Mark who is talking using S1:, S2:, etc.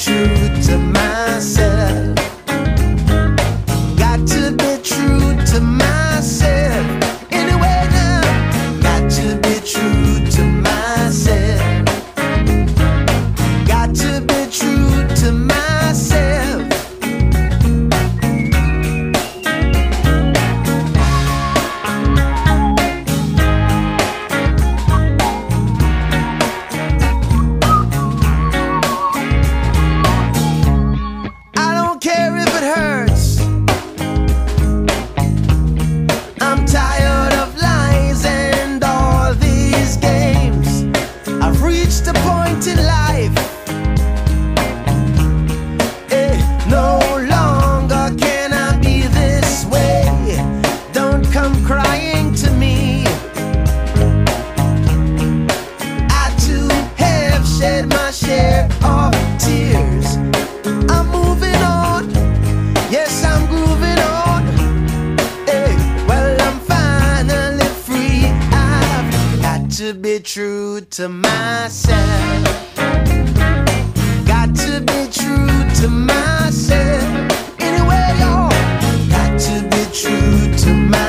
S1: true to myself. Got to be true to myself. Anyway now, got to be true to myself. Got to be true to myself. I don't care if it hurts. I'm tired of lies and all these games. I've reached a point in life. No longer can I be this way. Don't come crying to me. I too have shed my share of tears. I'm moving on, yes, I'm grooving on. Well, I'm finally free. I've got to be true to myself. Got to be true to myself. Anyway, y'all, got to be true to myself.